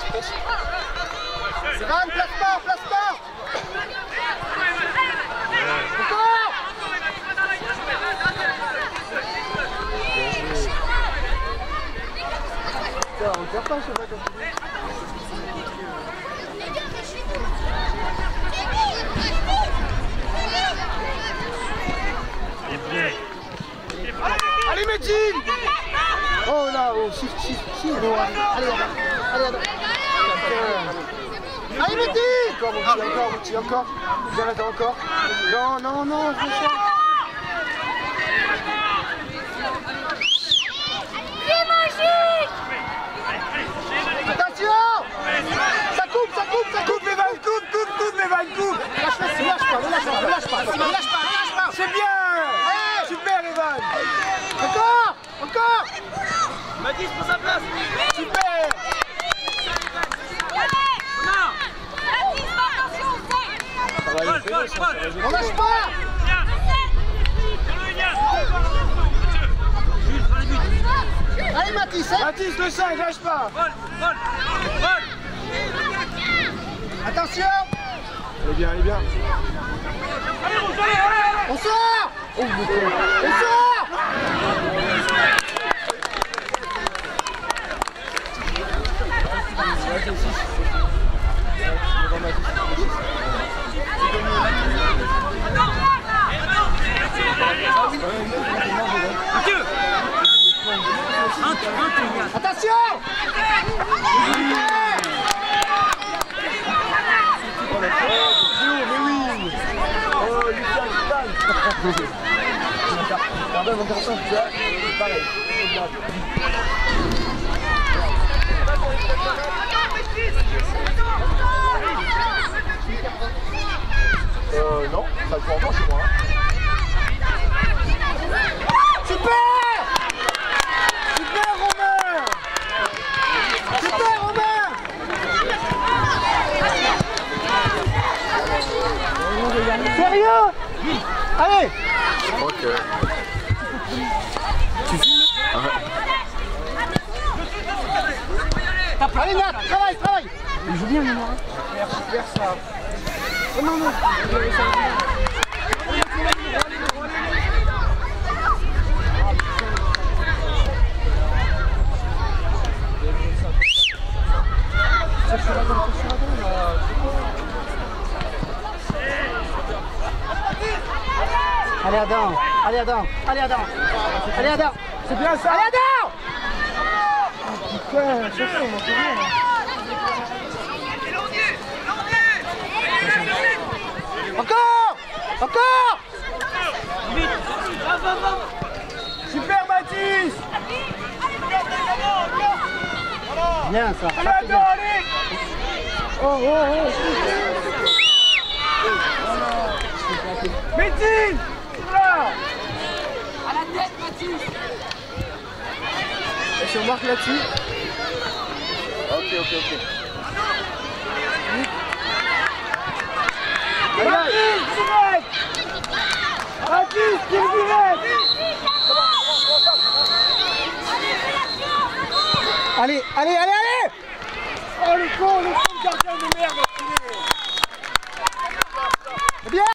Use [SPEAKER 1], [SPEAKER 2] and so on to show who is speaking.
[SPEAKER 1] Van, place pas, place pas. Encore. On ne perd pas, je sais pas comme tu dis. Allez, Medine! Oh là, oh, shift, oh, allez, allez, Medine! Encore, j'arrête encore. Non, je me sens. Attention! Ça coupe, les vannes, coupe, les vannes, coupe! Lâche pas! C'est bien! Super, Evan! Encore!
[SPEAKER 2] Mathis pour sa place!
[SPEAKER 1] Super! On lâche pas! Allez Mathis, hein? Mathis, le 5, lâche pas!
[SPEAKER 2] Vol!
[SPEAKER 1] Attention!
[SPEAKER 3] Il est bien.
[SPEAKER 2] Allez,
[SPEAKER 1] On sort! On sort! Attention!
[SPEAKER 3] Non, ça le fait encore chez moi.
[SPEAKER 1] Super Romain! Sérieux? Allez!
[SPEAKER 3] Ok.
[SPEAKER 1] Tu filmes? Allez Nat, travaille! Il joue bien, Mémoire. Super ça. Oh non. Allez Adam! C'est bien ça! Allez Adam! Putain, chaque fois on m'en fait rien. Encore! Super Mathis! Bien ça!
[SPEAKER 2] allez, allez!
[SPEAKER 1] Oh!
[SPEAKER 2] Médine! Là!
[SPEAKER 4] À la tête, Mathis!
[SPEAKER 1] Et si on marque là-dessus?
[SPEAKER 3] Ok.
[SPEAKER 2] Mathis, tire direct!
[SPEAKER 1] Allez!